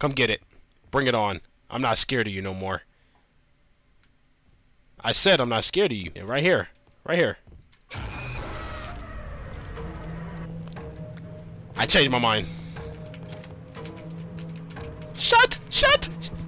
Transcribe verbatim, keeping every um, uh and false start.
Come get it. Bring it on. I'm not scared of you no more. I said I'm not scared of you. Yeah, right here. Right here. I changed my mind. Shut! Shut!